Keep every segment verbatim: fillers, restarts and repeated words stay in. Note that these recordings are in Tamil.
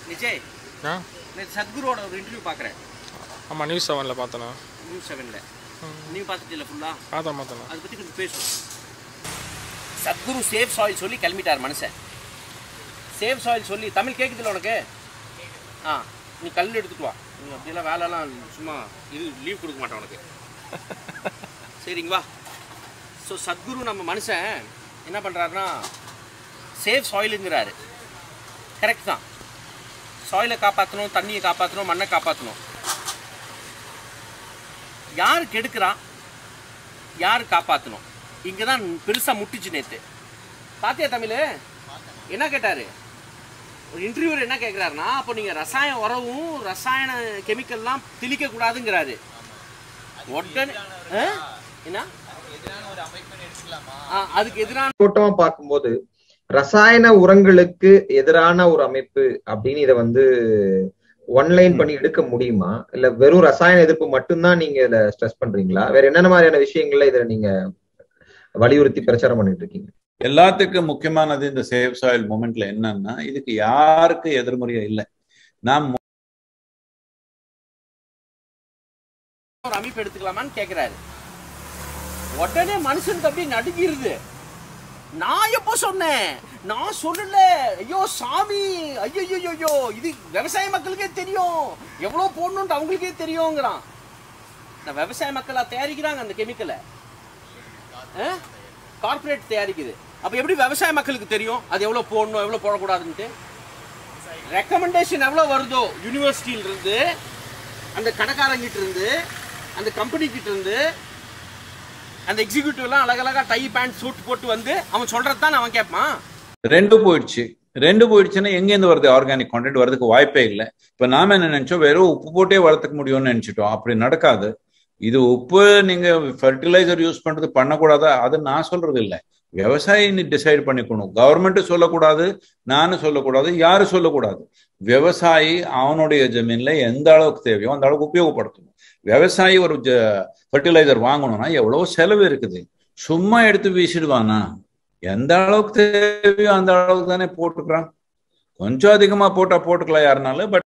விஜய் ஆ நான் சத்குருவோட ஒரு இன்டர்வியூ பார்க்குறேன். ஆமாம் நியூஸ் செவனில் பார்த்தேண்ணா. நியூஸ் செவனில் நீ பார்த்துட்டில்ல ஃபுல்லாக? பார்த்தேன் பார்த்தேண்ணா. அதை பற்றி கொஞ்சம் பேசுவோம். சத்குரு சேஃப் சாயில் சொல்லி கிளம்பிட்டார் மனுஷன். சேஃப் சாயில் சொல்லி தமிழ் கேட்குதுல்ல உனக்கு? ஆ நீ கல் எடுத்துட்டு வா. நீ அப்படியெல்லாம் வேலைலாம் சும்மா இது லீவ் கொடுக்க மாட்டேன் உனக்கு. சரிங்க வா. ஸோ சத்குரு நம்ம மனுஷன் என்ன பண்ணுறாருன்னா சேஃப் சாயிலுங்கிறாரு. கரெக்ட் தான். சாயிலை காப்பாற்றணும், தண்ணியை காப்பாற்றணும், மண்ணை காப்பாற்றணும். யார் கெடுக்கிறான், யார் காப்பாற்றணும், இங்கே தான் பெருசாக முட்டிச்சு நேற்று. பார்த்தியா தமிழ்? என்ன கேட்டார் ஒரு இன்டர்வியூர்? என்ன கேட்குறாருன்னா, அப்போ நீங்கள் ரசாயன உரவும் ரசாயன கெமிக்கல்லாம் தெளிக்கக்கூடாதுங்கிறாரு. உடனே என்ன அதுக்கு எதிரான தோட்டமா பார்க்கும்போது ரசாயன உரங்களுக்கு எதிரான ஒரு அமைப்பு அப்படின்னு இதை வந்து ஒன்லைன் பண்ணி எடுக்க முடியுமா? இல்ல வெறும் ரசாயன எதிர்ப்பு மட்டும்தான் நீங்க இத ஸ்ட்ரெஸ் பண்றீங்களா? வேற என்னென்ன மாதிரியான விஷயங்கள்ல இதை நீங்க வலியுறுத்தி பிரச்சாரம் பண்ணிட்டு இருக்கீங்க? எல்லாத்துக்கும் முக்கியமானது இந்த சேவ் சாயில் மூமெண்ட்ல என்னன்னா, இதுக்கு யாருக்கு எதிர்மறையா இல்லை. நாம் ஒரு அமைப்பு எடுத்துக்கலாமான்னு கேட்கிறாரு. உடனே மனுஷனுக்கு அப்படியே நடுங்கிருது. நான் எப்போ சொன்னேன்? நான் சொல்லல. ஐயோ சாமி, ஐயோ ஐயோ, இது விவசாய மக்களுக்கே தெரியும், எவ்வளவு போடணும்னு அவங்களுக்கே தெரியுங்கிறான். நான் விவசாய மக்களா தயாரிக்கிறாங்க அந்த கெமிக்கலை, கார்பரேட் தயாரிக்குது. அப்ப எப்படி விவசாய மக்களுக்கு தெரியும் அது எவ்வளவு போடணும் எவ்வளவு போடக்கூடாதுன்ட்டு? ரெக்கமெண்டேஷன் எவ்வளவு வருதோ யூனிவர்சிட்டியில இருந்து, அந்த கடைக்காரங்கிட்ட இருந்து, அந்த கம்பெனி கிட்ட இருந்து, அந்த எக்ஸிக்யூட்டிவ் எல்லாம் அழகழகா டை பேண்ட் சூட் போட்டு வந்து அவன் சொல்றதுதான் அவன் கேட்பான். ரெண்டு போயிடுச்சு. ரெண்டு போயிடுச்சுன்னா எங்கேருந்து வருது ஆர்கானிக் கான்டென்ட்? வரதுக்கு வாய்ப்பே இல்லை. இப்ப நாம என்ன நினைச்சோம், வெறும் உப்பு போட்டே வளர்த்துக்க முடியும்னு நினைச்சிட்டோம். அப்படி நடக்காது. இது உப்பு நீங்க ஃபர்டிலைசர் யூஸ் பண்றது பண்ணக்கூடாதா, அது நான் சொல்றது இல்லை. விவசாயி டிசைட் பண்ணிக்கணும். கவர்மெண்ட் சொல்லக்கூடாது, நானும் சொல்லக்கூடாது, யாரும் சொல்லக்கூடாது. விவசாயி அவனுடைய ஜமீன்ல எந்த அளவுக்கு தேவையோ அந்த அளவுக்கு உபயோகப்படுத்தணும். விவசாயி ஒரு ஃபர்டிலைசர் வாங்கணும்னா எவ்வளவு செலவு இருக்குது. சும்மா எடுத்து வீசிடுவானா? எந்த அளவுக்கு தேவையோ அந்த அளவுக்கு தானே போட்டுக்கிறான். கொஞ்சம் அதிகமா போட்டா போட்டுக்கலாம் யாருனாலும். பட்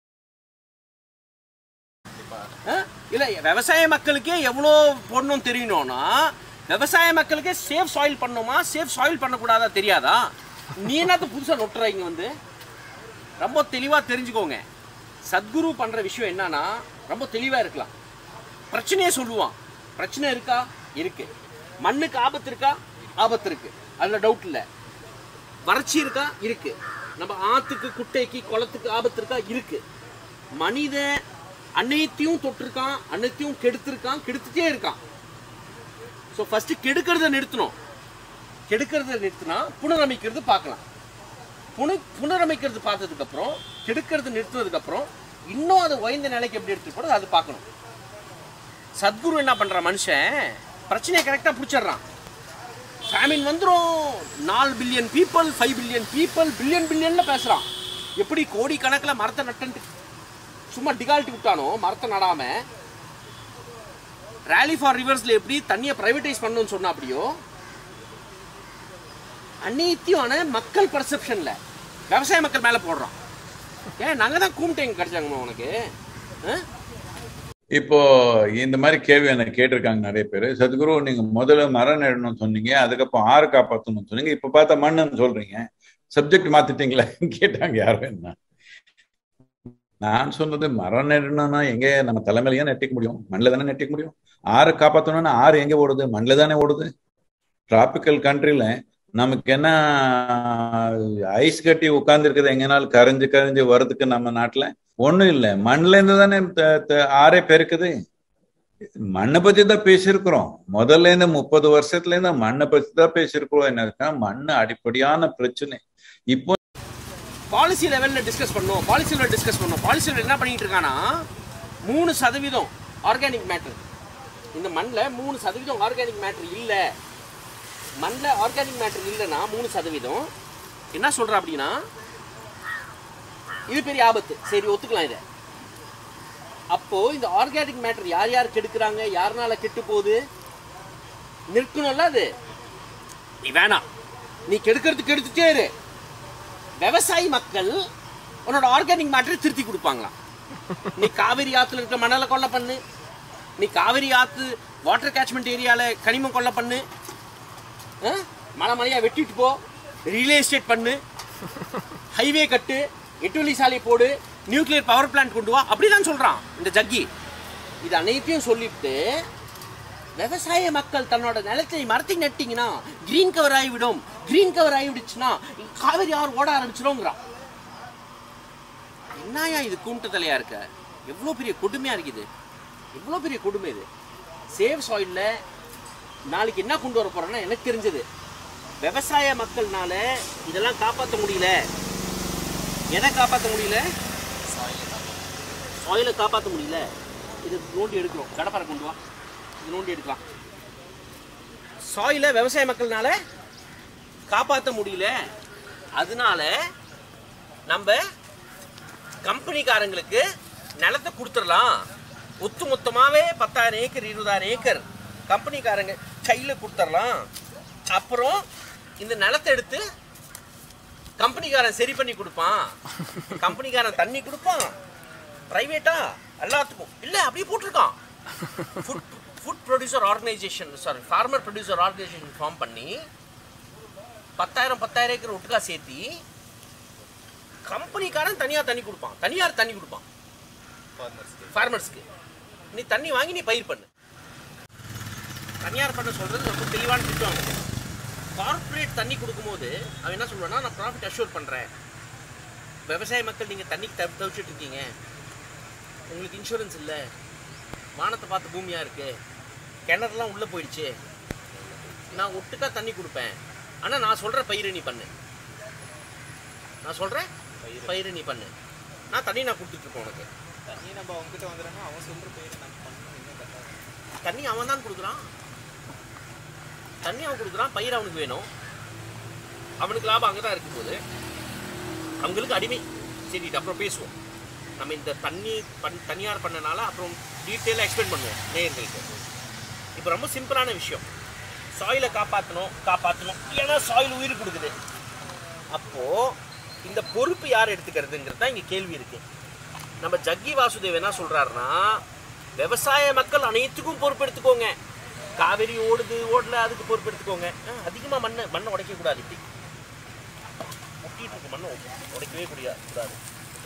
இல்ல விவசாய மக்களுக்கே எவ்வளோ போடணும் தெரியணும்னா, விவசாய மக்களுக்கே சேஃப் சாயில் பண்ணணுமா சேஃப் சாயில் பண்ணக்கூடாதா தெரியாதா? நீ என்னத்த புதுசா நொட்டுறீங்க வந்து? ரொம்ப தெளிவா தெரிஞ்சுக்கோங்க. சத்குரு பண்ற விஷயம் என்னன்னா ரொம்ப தெளிவா இருக்கலாம். பிரச்சனையே சொல்லுவான். பிரச்சனை இருக்கா? இருக்கு. மண்ணுக்கு ஆபத்து இருக்கா? ஆபத்து இருக்கு, அதுல டவுட் இல்லை. வறட்சி இருக்கா? இருக்கு. நம்ம ஆத்துக்கு குட்டைக்கு குளத்துக்கு ஆபத்து இருக்கா? இருக்கு. மனித அனைத்தையும் தொட்டிருக்கான், அனைத்தையும் கெடுத்திருக்கான், கெடுத்துட்டே இருக்கான். ஸோ ஃபர்ஸ்ட் கெடுக்கிறத நிறுத்தணும். கெடுக்கிறத நிறுத்தினா புனரமைக்கிறது பார்க்கலாம். புன புனரமைக்கிறது பார்த்ததுக்கு அப்புறம் கெடுக்கிறது நிறுத்தினதுக்கு அப்புறம் இன்னும் அது உயர்ந்த நிலைக்கு எப்படி எடுத்துட்டு போறது அது பார்க்கணும். சத்குரு என்ன பண்ற மனுஷன் பிரச்சனையை கரெக்டா பிடிச்சிடுறான். ஃபேமின் வந்துடும், நாலு billion people, five billion people, billion பில்லியன்ல பேசுறான். எப்படி கோடி கணக்கில் மரத்தை நட்டு சும்மா டிகால்ட்டி விட்டானோ மரத்தை நடாம, ரேலி ஃபார் ரிவர்ஸ்ல எப்படி தண்ணியை பிரைவேடைஸ் பண்ணணும்னு சொன்னா அப்படியோ அனைத்தியான மக்கள் பர்செப்ஷன்ல விவசாய மக்கள் மேல போடுறான். ஏன் நாங்க தான் கூமிட்டேங்க கிடைச்சாங்கம்மா உனக்கு? இப்போ இந்த மாதிரி கேள்வி எனக்கு கேட்டிருக்காங்க நிறைய பேர். சத்குரு நீங்க முதல்ல மரம் நடணும்னு சொன்னீங்க, அதுக்கப்புறம் ஆறு காப்பாற்றணும்னு சொன்னீங்க, இப்ப பார்த்தா மண்ணுன்னு சொல்றீங்க, சப்ஜெக்ட் மாத்திட்டீங்களா கேட்டாங்க யாரும். என்ன நான் சொன்னது, மரம் நடணும்னா எங்க நம்ம தலைமையில நெட்டிக்க முடியும்? மண்ணில் தானே நெட்டிக்க முடியும். ஆறு காப்பாற்றணும்னா ஆறு எங்க ஓடுது? மண்ணில் தானே ஓடுது. டிராபிக்கல் கண்ட்ரில நமக்கு என்ன ஐஸ் கட்டி உட்கார்ந்து இருக்குது, எங்கனாலும் கரைஞ்சு கரைஞ்சு வர்றதுக்கு நம்ம நாட்டுல ஒண்ணும் இல்லை. மண்ணுல இருந்து தானே ஆறே பெருக்குது. மண்ணை பத்தி தான் பேசியிருக்கிறோம். முதல்ல இருந்து முப்பது வருஷத்துல இருந்து மண்ணை பத்தி தான் பேசியிருக்கிறோம். என்ன இருக்கா, மண்ணு அடிப்படையான பிரச்சனை. இப்போ பாலிசி லெவல்ல டிஸ்கஸ் பண்ணோம், பாலிசி லெவல் டிஸ்கஸ் பண்ணோம். பாலிசி லெவல் என்ன பண்ணிட்டு இருக்கானா, மூணு சதவீதம் ஆர்கானிக் மேட்டர் இந்த மண்ணில், மூணு சதவீதம் ஆர்கானிக் மேட்டர் இல்லை. மண்ணில் ஆர்கானிக் மேட்டர் இல்லைன்னா மூணு சதவீதம் என்ன சொல்ற அப்படின்னா இது பெரிய ஆபத்து. சரி ஒத்துக்கலாம் இதை. அப்போ இந்த ஆர்கானிக் மேட்டர் யார் யார் கெடுக்கிறாங்க, யாருனால கெட்டு போகுது நிற்கணும்ல. அது நீ வேணாம், நீ கெடுக்கிறது கெடுத்துட்டே இரு. விவசாயி மக்கள் உன்னோட ஆர்கானிக் மேட்டரை திருத்தி கொடுப்பாங்களாம். நீ காவிரி ஆற்றுல இருக்க மணலை கொல்லை பண்ணு, நீ காவிரி ஆற்று வாட்டர் கேட்ச்மெண்ட் ஏரியாவில் கனிமம் கொல்லை பண்ணு, மலை மலையாக வெட்டிட்டு போ, ரியல் எஸ்டேட் பண்ணு, ஹைவே கட்டு, எட்டு வழி சாலை போடு, நியூக்ளியர் பவர் பிளான்ட் கொண்டு வா, அப்படி தான் சொல்கிறான் இந்த ஜக்கி. இது அனைத்தையும் சொல்லிவிட்டு விவசாய மக்கள் தன்னோட நிலத்தை மரத்தை நட்டிங்கன்னா கிரீன் கவர் ஆகிவிடும், கிரீன் கவர் ஆகிவிடுச்சுன்னா காவிரி ஆறு ஓட ஆரம்பிச்சிடும்ங்கிறான். என்னையா இது கூண்டு தலையா இருக்க? எவ்வளோ பெரிய கொடுமையாக இருக்குது, எவ்வளோ பெரிய கொடுமை இது. சேவ் சாயிலில் நாளைக்கு என்ன கொண்டு வர போகிறோன்னா, எனக்கு தெரிஞ்சது விவசாய மக்கள்னால இதெல்லாம் காப்பாற்ற முடியல. எதை காப்பாற்ற முடியல? சாயிலை காப்பாற்ற முடியல. இது நோண்டி எடுக்கிறோம், கடப்பாறை கொண்டு வா, இது நோண்டி எடுக்கலாம். சாயிலை விவசாய மக்கள்னால காப்பாற்ற முடியல. அதனால நம்ம கம்பெனிக்காரங்களுக்கு நிலத்தை கொடுத்துடலாம். ஒத்து மொத்தமாகவே பத்தாயிரம் ஏக்கர் இருபதாயிரம் ஏக்கர் கம்பெனிக்காரங்க கையில் கொடுத்துடலாம். அப்புறம் இந்த நிலத்தை எடுத்து கம்பெனிக்காரன் சரி பண்ணி கொடுப்பான், கம்பெனிக்காரன் தண்ணி கொடுப்பான், பிரைவேட்டா எல்லாத்துக்கும் இல்லை அப்படியே போட்டிருக்கான். Food food producer organisation sorry farmer producer organisation form பண்ணி பத்தாயிரம் பத்தாயிரம் ஏக்கர் ஒட்டுக்கா சேர்த்தி கம்பெனிக்காரன் தனியார் தண்ணி கொடுப்பான், தனியார் தண்ணி கொடுப்பான் ஃபார்மர்ஸ்க்கு. நீ தண்ணி வாங்கி நீ பயிர் பண்ணு. தனியார் பண்ண சொல்றது ரொம்ப தெளிவான திட்டம். கார்பரேட் தண்ணி கொடுக்கும்போது அவன் என்ன சொல்லுவான்னா, நான் ப்ராஃபிட் அஷ்யூர் பண்ணுறேன், விவசாய மக்கள் நீங்கள் தண்ணிக்கு தவி தவிச்சிட்டு இருக்கீங்க, உங்களுக்கு இன்சூரன்ஸ் இல்லை, வானத்தை பார்த்து பூமியாக இருக்குது, கிணறுலாம் உள்ளே போயிடுச்சு, நான் ஒட்டுக்கா தண்ணி கொடுப்பேன், ஆனால் நான் சொல்கிற பயிரை நீ பண்ணு, நான் சொல்கிறேன் பயிரை நீ பண்ணு, நான் தண்ணி நான் கொடுத்துட்ருக்கேன் உனக்கு. தண்ணி நம்ம அவங்ககிட்ட வந்துடுறாங்க, அவன் சொல்கிற பயிரை நம்ம பண்ணணும். தண்ணி அவன் தான் கொடுக்குறான், தண்ணி அவன் கொடுக்குறான், பயிர் அவனுக்கு வேணும், அவனுக்கு லாபம் அங்கே தான் இருக்கும்போது அவங்களுக்கு அடிமை. சரி, அப்புறம் பேசுவோம். நம்ம இந்த தண்ணி பண் தனியார் பண்ணனால அப்புறம் டீட்டெயிலாக எக்ஸ்பிளைன் பண்ணுவோம் நேயர்களுக்கு. இப்போ ரொம்ப சிம்பிளான விஷயம், சாயிலை காப்பாற்றணும் காப்பாற்றணும் ஏன்னா சாயில் உயிர் கொடுக்குது. அப்போது இந்த பொறுப்பு யார் எடுத்துக்கிறதுங்கிறது தான் இங்கே கேள்வி இருக்குது. நம்ம ஜக்கி வாசுதேவ் என்ன சொல்கிறாருன்னா, விவசாய மக்கள் அனைத்துக்கும் பொறுப்பு எடுத்துக்கோங்க, காவிரி ஓடுது ஓடல அதுக்கு பொறுப்பு எடுத்துக்கோங்க, அதிகமாக மண்ணை மண்ணை உடைக்கக்கூடாது, இப்படி முட்டிகிட்டு இருக்கு மண்ணை உடைக்கவே கூடாது கூடாது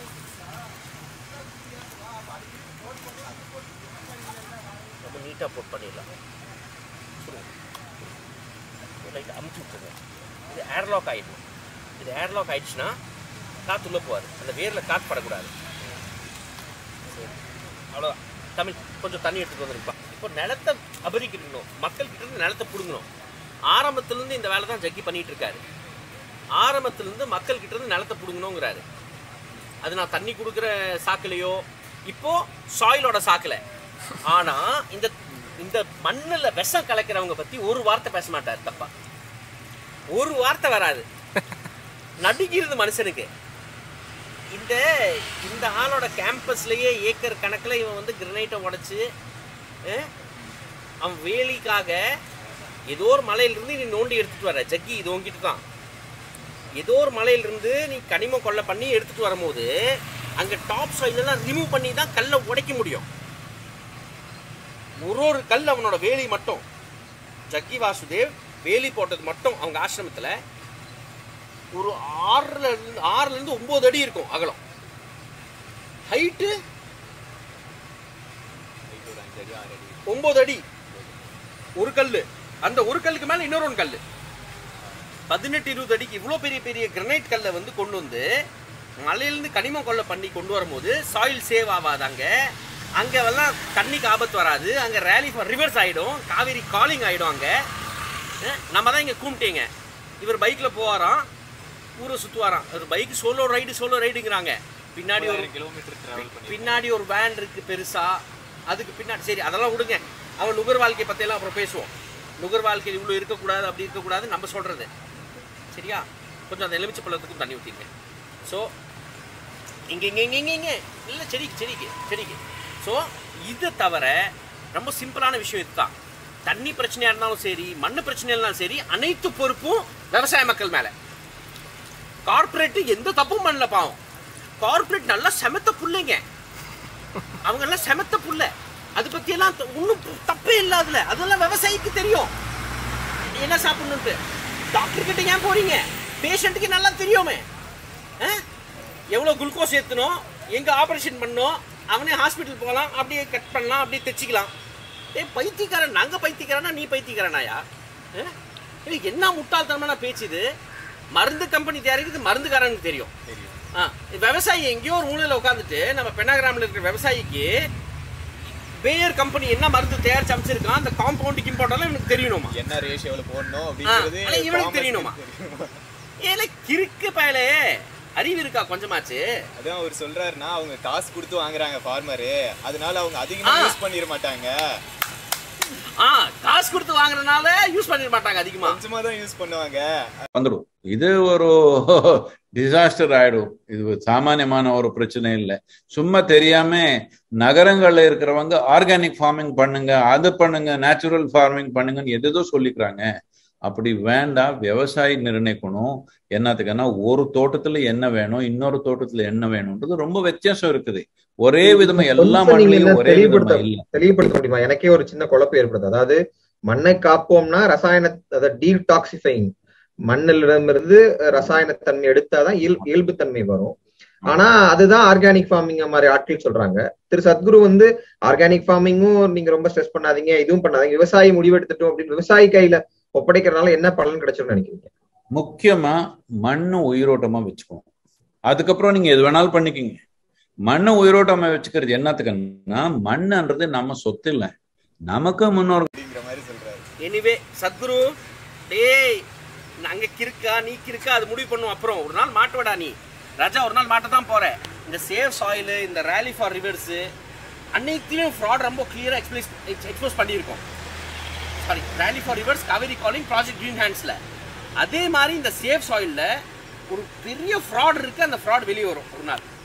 ரொம்ப நீட்டாக போட் பண்ணிடலாம். லைட் அமுச்சு விட்டுருங்க. இது ஏர்லாக் ஆகிடணும். இது ஏர்லாக் ஆகிடுச்சுன்னா காற்று உள்ளே போவார், அந்த வேரில் காற்று படக்கூடாது. சரி, அவ்வளோதான். தமிழ் கொஞ்சம் தண்ணி எடுத்துகிட்டு வந்துருப்பான். இப்போ நிலத்தை அபரிக்கணும், மக்கள்கிட்ட இருந்து நிலத்தை பிடுங்கணும். ஆரம்பத்துலேருந்து இந்த வேலை தான் ஜக்கி பண்ணிகிட்டு இருக்காரு. ஆரம்பத்துலேருந்து மக்கள்கிட்ட இருந்து நிலத்தை பிடுங்கணுங்கிறாரு. அது நான் தண்ணி கொடுக்குற சாக்கிலையோ இப்போது சாயிலோட சாக்கில். ஆனால் இந்த இந்த மண்ணில் விஷம் கலக்கிறவங்க பற்றி ஒரு வார்த்தை பேச மாட்டார். தப்பா ஒரு வார்த்தை வராது, நடுக்கிறது மனுஷனுக்கு. இந்த இந்த ஆளோட கேம்பஸ்லேயே ஏக்கர் கணக்கில் இவன் வந்து கிரனைட்டை உடைச்சி அவன் வேலிக்காக ஏதோ ஒரு மலையிலிருந்து நீ நோண்டி எடுத்துகிட்டு வர ஜக்கி, இது உங்ககிட்ட தான். ஏதோ ஒரு மலையிலிருந்து நீ கனிமம் கொள்ளை பண்ணி எடுத்துகிட்டு வரும்போது அங்கே டாப் சைட்லாம் ரிமூவ் பண்ணி தான் கல்லை உடைக்க முடியும். ஒரு ஒரு கல் அவனோட வேலி மட்டும், ஜக்கி வாசுதேவ் வேலி போட்டது மட்டும் அவங்க ஆசிரமத்தில் ஒரு ஆறுல இருந்து ஆறுலேருந்து ஒம்பது அடி இருக்கும் அகலம். ஹைட்டு ஒம்பது அடி ஒரு கல். அந்த ஒரு கல்லுக்கு மேலே இன்னொரு ஒன்று கல் பதினெட்டு இருபது அடிக்கு இவ்வளோ பெரிய பெரிய கிரனைட் கல்லை வந்து கொண்டு வந்து மலையிலேருந்து கனிமம் கொள்ளை பண்ணி கொண்டு வரும்போது சாயில் சேவ் ஆகாதாங்க. அங்கே எல்லாம் தண்ணிக்கு ஆபத்து வராது, அங்கே ரேலி ரிவர்ஸ் ஆகிடும், காவேரி காலிங் ஆகிடும். அங்கே நம்ம தான் இங்கே கூப்பிட்டீங்க. இவர் பைக்கில் போவாராம், ஊரை சுற்றுவாராம். ஒரு பைக் சோலோ ரைடு சோலோ ரைடுங்கிறாங்க. பின்னாடி ஒரு கிலோமீட்டர் டிராவல் பண்ணி பின்னாடி ஒரு வேன் இருக்குது பெருசாக, அதுக்கு பின்னாடி. சரி, அதெல்லாம் விடுங்க, அவன் நுகர் வாழ்க்கை பற்றியெல்லாம் அப்புறம் பேசுவோம். நுகர் வாழ்க்கையில் இவ்வளோ இருக்கக்கூடாது அப்படி இருக்கக்கூடாது நம்ம சொல்கிறது, சரியா? கொஞ்சம் அந்த எலுமிச்சை பழத்துக்கும் தண்ணி ஊற்றிங்க. ஸோ இங்கே இங்கே இங்கே இங்கே இங்கே இல்லை செடிக்கு செடிக்கு செடிக்கு ஸோ இதை தவிர ரொம்ப சிம்பிளான விஷயம் இதுதான். தண்ணி பிரச்சனையாக இருந்தாலும் சரி, மண் பிரச்சனையாக இருந்தாலும் சரி, அனைத்து பொறுப்பும் விவசாய மக்கள் மேலே. கார்பரேட்டு எந்த தப்பும் பண்ணல பாவம். கார்ப்பரேட் நல்லா செமத்த புள்ளைங்க, அவங்க எல்லாம் செமத்த புள்ள. அது பத்தி எல்லாம் ஒன்றும் தப்பே இல்லாதுல, அதெல்லாம் விவசாயிக்கு தெரியும் என்ன சாப்பிடணுன்ட்டு. டாக்டர் கிட்ட ஏன் போறீங்க? பேஷண்ட்டுக்கு நல்லா தெரியுமே எவ்வளோ குளுக்கோஸ் ஏற்றணும், எங்கே ஆப்ரேஷன் பண்ணணும், அவனே ஹாஸ்பிட்டல் போகலாம், அப்படியே கட் பண்ணலாம், அப்படியே தைச்சிக்கலாம். ஏ பைத்தியக்காரன், நாங்கள் பைத்தியக்காரனா நீ பைத்தியக்காரனாயா? இல்லை என்ன முட்டாள்தனமான பேச்சு இது. மருந்து கம்பெனி தயாரிக்கிறது மருந்துக்காரனுக்கு தெரியும். ஆ விவசாயி எங்கேயோ ஒரு மூலையில் உட்காந்துட்டு நம்ம பெண்ணாகிராமில் இருக்கிற விவசாயிக்கு பேயர் கம்பெனி என்ன மருந்து தயாரிச்சு அமைச்சிருக்கான், அந்த காம்பவுண்ட் கிம்பவுண்டெல்லாம் இவனுக்கு தெரியணுமா, என்ன ரேஷியோவில் போடணும் அப்படிங்கிறது இவனுக்கு தெரியணுமா? ஏன்னா கிறுக்கு பயலே, அறிவு இருக்கா கொஞ்சமாச்சு? அதான் அவர் சொல்றாருன்னா அவங்க காசு கொடுத்து வாங்குறாங்க ஃபார்மரு, அதனால அவங்க அதிகமா யூஸ் பண்ணிட மாட்டாங்க. ஆ காசு கொடுத்து வாங்குறதுனால யூஸ் பண்ணிட மாட்டாங்க, அதிகமா கொஞ்சமா தான் யூஸ் பண்ணுவாங்க. வந்துடும். இது ஒரு டிசாஸ்டர் ஆயிடும். இது சாமானியமான ஒரு பிரச்சனை இல்லை. சும்மா தெரியாம நகரங்கள்ல இருக்கிறவங்க ஆர்கானிக் ஃபார்மிங் பண்ணுங்க, அது பண்ணுங்க, நேச்சுரல் ஃபார்மிங் பண்ணுங்கன்னு எதோ சொல்லிக்கிறாங்க. அப்படி வேண்டாம். விவசாயி நிர்ணயிக்கணும் என்னத்துக்குன்னா ஒரு தோட்டத்துல என்ன வேணும், இன்னொரு தோட்டத்துல என்ன வேணும்ன்றது ரொம்ப வித்தியாசம் இருக்குது. ஒரே விதமா எல்லா மண்ணிலும் ஒரே விதமா இல்ல. தெளிவுபடுத்த முடியுமா? எனக்கே ஒரு சின்ன குழப்பம் ஏற்படுது. அதாவது மண்ணை காப்போம்னா ரசாயன டீடாக்சிஃபைங், மண்ணிலிடமிருந்து ரசாயன தன்மை எடுத்தாதான் இயல்பு தன்மை வரும். ஆனா அதுதான் ஆர்கானிக் ஃபார்மிங் மாதிரி ஆட்கள் சொல்றாங்க. திரு சத்குரு வந்து ஆர்கானிக் ஃபார்மிங்கும் நீங்க ரொம்ப ஸ்ட்ரெஸ் பண்ணாதீங்க, இதுவும் பண்ணாதீங்க, விவசாயி முடிவெடுத்துட்டோம் அப்படின்னு விவசாயி கையில ஒப்படைக்கிறதுனால என்ன பலன் கிடைச்சிடும் நினைக்கிறீங்க? முக்கியமா மண்ணு உயிரோட்டமா வச்சுக்கணும். அதுக்கப்புறம் நீங்க எது வேணாலும் பண்ணிக்கிங்க. மண்ணு உயிரோட்டமா வச்சுக்கிறது என்னத்துக்குன்னா மண்ணுன்றது நம்ம சொத்து இல்லை, நமக்கு முன்னோர். எனிவே சத்குரு டேய், அங்க கிறுக்கா நீ கிறுக்கா அது முடிவு பண்ணும். அப்புறம் ஒரு நாள் மாட்டுவடா நீ ராஜா, ஒரு நாள் மாட்ட தான் போற. இந்த சேவ் சாயில், இந்த ரேலி ஃபார் ரிவர்ஸ் அன்னைக்குலையும் ஃப்ராட் ரொம்ப கிளியரா எக்ஸ்பிளைஸ் எக்ஸ்போஸ் பண்ணியிருக்கோம். Sorry, rally for rivers, Kaveri calling, project green ஹேண்ட்ஸ்ல. அதே மாதிரி இந்த சேவ் சாயில்ல ஒரு பெரிய ஃப்ராட் இருக்கு. அந்த ஃப்ராட் வெளியே வரும் ஒரு நாள்.